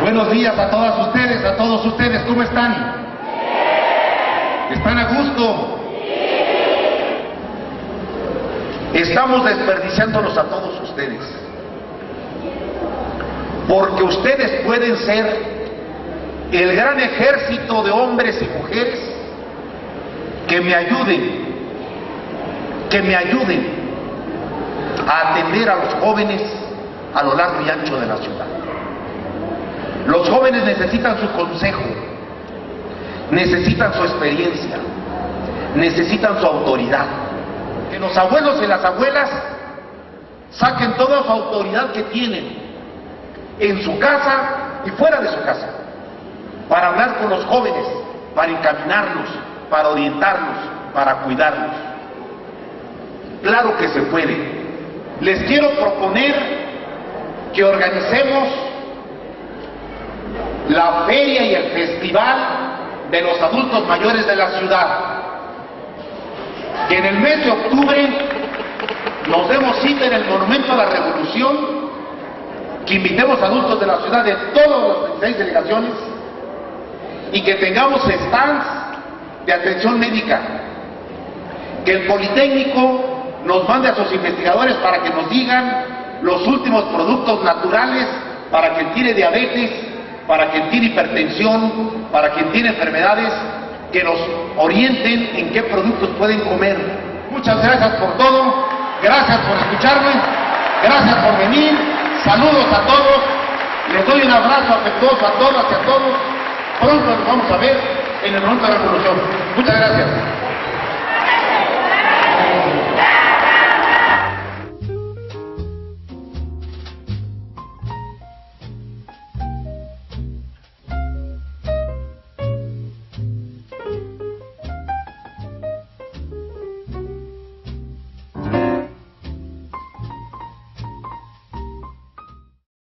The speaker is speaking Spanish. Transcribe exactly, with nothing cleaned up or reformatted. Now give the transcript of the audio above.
Buenos días a todas ustedes, a todos ustedes, ¿cómo están? ¿Están a gusto? Estamos desperdiciándolos a todos ustedes, porque ustedes pueden ser el gran ejército de hombres y mujeres que me ayuden, que me ayuden a atender a los jóvenes a lo largo y ancho de la ciudad. Los jóvenes necesitan su consejo, necesitan su experiencia, necesitan su autoridad. Que los abuelos y las abuelas saquen toda su autoridad que tienen en su casa y fuera de su casa, para hablar con los jóvenes, para encaminarlos, para orientarlos, para cuidarlos. Claro que se puede. Les quiero proponer que organicemos la feria y el festival de los adultos mayores de la ciudad. Que en el mes de octubre nos demos cita en el Monumento a la Revolución, que invitemos a adultos de la ciudad de todas las veintiséis delegaciones y que tengamos stands de atención médica. Que el Politécnico nos mande a sus investigadores para que nos digan los últimos productos naturales para quien tiene diabetes, para quien tiene hipertensión, para quien tiene enfermedades, que nos orienten en qué productos pueden comer. Muchas gracias por todo, gracias por escucharme, gracias por venir, saludos a todos, les doy un abrazo afectuoso a todas y a todos. Pronto nos vamos a ver en el Monumento a la Revolución. Muchas gracias.